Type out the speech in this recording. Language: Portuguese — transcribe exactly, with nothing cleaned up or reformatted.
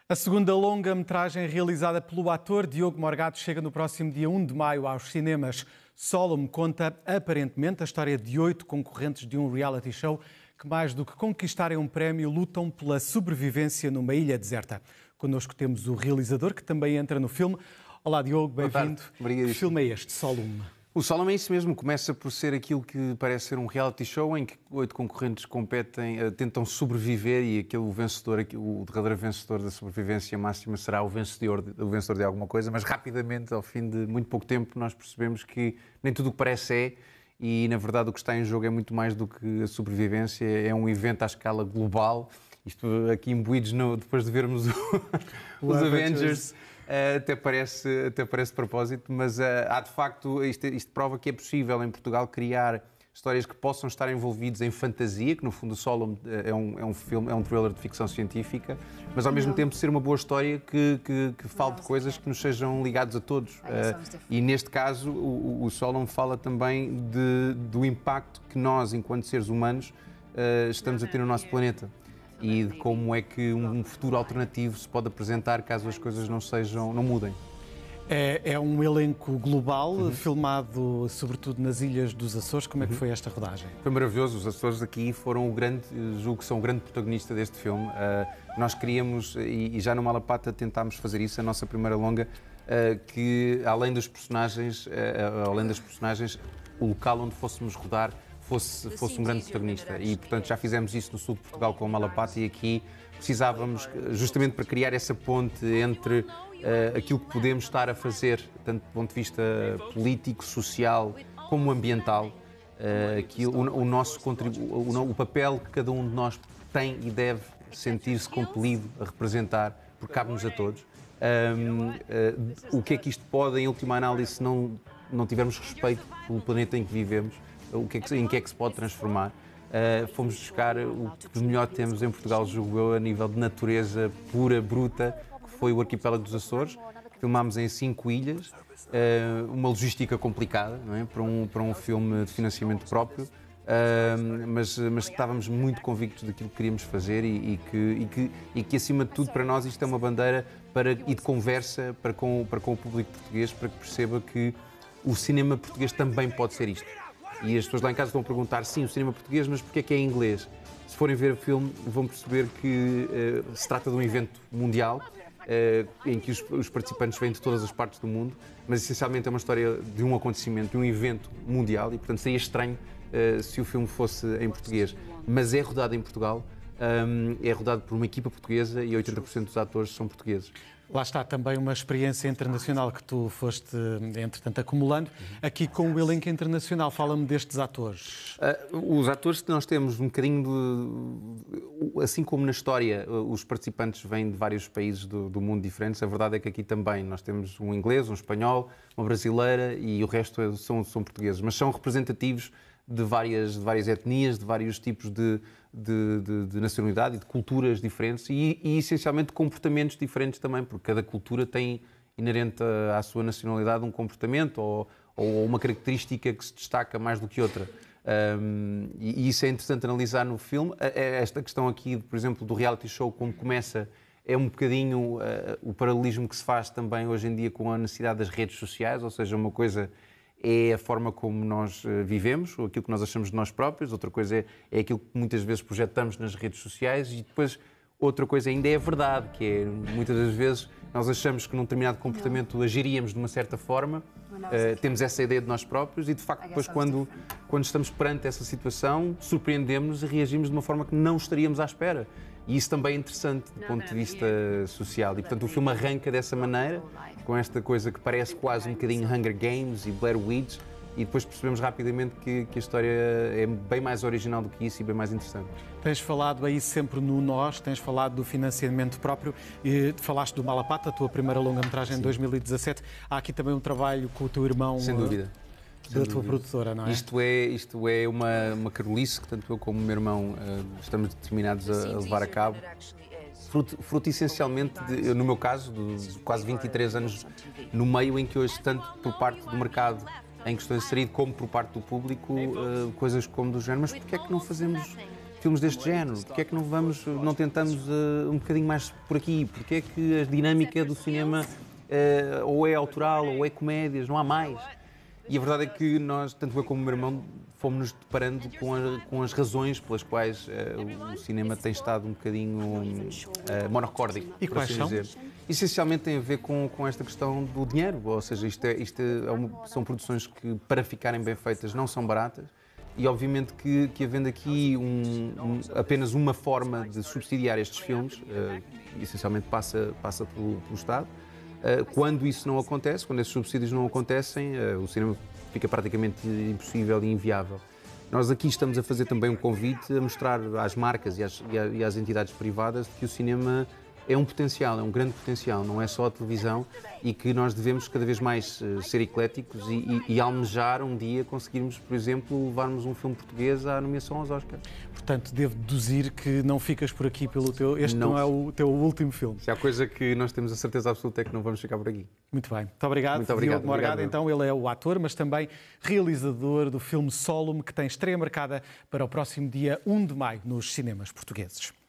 A segunda longa-metragem realizada pelo ator Diogo Morgado chega no próximo dia um de maio aos cinemas. Solomon conta, aparentemente, a história de oito concorrentes de um reality show que, mais do que conquistarem um prémio, lutam pela sobrevivência numa ilha deserta. Connosco temos o realizador, que também entra no filme. Olá, Diogo, bem-vindo. Que filme é este, Solomon? O Solomon é isso mesmo, começa por ser aquilo que parece ser um reality show em que oito concorrentes competem, tentam sobreviver e aquele vencedor, o derradeiro vencedor da sobrevivência máxima será o vencedor, o vencedor de alguma coisa, mas rapidamente, ao fim de muito pouco tempo, nós percebemos que nem tudo o que parece é, e na verdade o que está em jogo é muito mais do que a sobrevivência, é um evento à escala global, isto aqui imbuídos no, depois de vermos o, os Avengers. Uh, até, parece, até parece propósito, mas uh, há de facto, isto, isto prova que é possível em Portugal criar histórias que possam estar envolvidas em fantasia, que no fundo o Solomon é um, é um filme, é um thriller de ficção científica, mas ao mesmo Não. tempo ser uma boa história que, que, que fale de coisas que nos sejam ligados a todos. Uh, e neste caso o, o Solomon fala também de, do impacto que nós, enquanto seres humanos, uh, estamos a ter no nosso planeta. E de como é que um futuro alternativo se pode apresentar caso as coisas não sejam, não mudem. É, é um elenco global, uhum. filmado sobretudo nas ilhas dos Açores. Como é que foi esta rodagem? Foi maravilhoso. Os Açores aqui foram o grande, julgo que são o grande protagonista deste filme. Uh, nós queríamos, e, e já no Malapata tentámos fazer isso, a nossa primeira longa, uh, que além dos personagens, uh, além das personagens, o local onde fôssemos rodar Fosse, fosse um grande protagonista e, portanto, já fizemos isso no sul de Portugal com o Malapata e aqui precisávamos, justamente para criar essa ponte entre uh, aquilo que podemos estar a fazer, tanto do ponto de vista político, social, como ambiental, uh, aqui, o, o nosso contribu o, o papel que cada um de nós tem e deve sentir-se compelido a representar, porque cabe-nos a todos. Um, uh, o que é que isto pode, em última análise, se não, não tivermos respeito pelo planeta em que vivemos, o que é que, em que é que se pode transformar. Uh, fomos buscar o que de melhor temos em Portugal, julgo eu, a nível de natureza pura, bruta, que foi o arquipélago dos Açores. Filmámos em cinco ilhas, uh, uma logística complicada, não é? para, um, para um filme de financiamento próprio, uh, mas, mas estávamos muito convictos daquilo que queríamos fazer e, e, que, e, que, e que, acima de tudo, para nós isto é uma bandeira para, e de conversa para com, para com o público português, para que perceba que o cinema português também pode ser isto. E as pessoas lá em casa estão a perguntar, sim, o cinema português, mas porquê é que é em inglês? Se forem ver o filme, vão perceber que uh, se trata de um evento mundial, uh, em que os, os participantes vêm de todas as partes do mundo, mas essencialmente é uma história de um acontecimento, de um evento mundial, e portanto seria estranho uh, se o filme fosse em português. Mas é rodado em Portugal, um, é rodado por uma equipa portuguesa e oitenta por cento dos atores são portugueses. Lá está também uma experiência internacional que tu foste, entretanto, acumulando. Aqui com o elenco internacional, fala-me destes atores. Uh, os atores que nós temos, um bocadinho de... Assim como na história, os participantes vêm de vários países do, do mundo diferentes, a verdade é que aqui também nós temos um inglês, um espanhol, uma brasileira e o resto são, são portugueses, mas são representativos de várias, de várias etnias, de vários tipos de, de, de, de nacionalidade e de culturas diferentes e, e, essencialmente, de comportamentos diferentes também, porque cada cultura tem inerente à sua nacionalidade um comportamento ou, ou uma característica que se destaca mais do que outra. Um, e, e isso é interessante analisar no filme. Esta questão aqui, por exemplo, do reality show, como começa, é um bocadinho uh, o paralelismo que se faz também hoje em dia com a necessidade das redes sociais, ou seja, uma coisa é a forma como nós vivemos, ou aquilo que nós achamos de nós próprios, outra coisa é, é aquilo que muitas vezes projetamos nas redes sociais e depois outra coisa ainda é a verdade, que é muitas das vezes nós achamos que num determinado comportamento agiríamos de uma certa forma, uh, temos essa ideia de nós próprios e de facto depois quando, quando estamos perante essa situação surpreendemos-nos e reagimos de uma forma que não estaríamos à espera. E isso também é interessante do ponto de vista social. E, portanto, o filme arranca dessa maneira, com esta coisa que parece quase um bocadinho Hunger Games e Blair Witch, e depois percebemos rapidamente que, que a história é bem mais original do que isso e bem mais interessante. Tens falado aí sempre no nós, tens falado do financiamento próprio, e falaste do Malapata, a tua primeira longa-metragem em dois mil e dezassete. Há aqui também um trabalho com o teu irmão... Sem dúvida. Da tua produtora, não é? Isto é, isto é uma, uma carolice que tanto eu como o meu irmão uh, estamos determinados a, a levar a cabo. Fruto, fruto essencialmente, de, eu, no meu caso, de quase vinte e três anos no meio em que hoje, tanto por parte do mercado em que estou inserido, como por parte do público, uh, coisas como do género, mas porquê é que não fazemos filmes deste género? Porque é que não vamos, não tentamos uh, um bocadinho mais por aqui? Porque é que a dinâmica do cinema uh, ou é autoral ou é comédias, não há mais? E a verdade é que nós, tanto eu como o meu irmão, fomos-nos deparando com, a, com as razões pelas quais uh, o cinema tem estado um bocadinho uh, monocórdico, e por quais assim são? dizer. Essencialmente tem a ver com, com esta questão do dinheiro, ou seja, isto, é, isto é uma, são produções que, para ficarem bem feitas, não são baratas. E obviamente que, que havendo aqui um, um, apenas uma forma de subsidiar estes filmes, uh, essencialmente passa, passa pelo, pelo Estado, uh, quando isso não acontece, quando esses subsídios não acontecem, uh, o cinema fica praticamente impossível e inviável. Nós aqui estamos a fazer também um convite a mostrar às marcas e às, e às entidades privadas que o cinema é um potencial, é um grande potencial, não é só a televisão, e que nós devemos cada vez mais uh, ser ecléticos e, e, e almejar um dia conseguirmos, por exemplo, levarmos um filme português à nomeação aos Oscars. Portanto, devo deduzir que não ficas por aqui pelo teu... Este não, não é o teu último filme. Se há coisa que nós temos a certeza absoluta é que não vamos ficar por aqui. Muito bem. Muito obrigado. Muito obrigado. Diogo Morgado, obrigado. então, ele é o ator, mas também realizador do filme Solum, que tem estreia marcada para o próximo dia um de maio nos cinemas portugueses.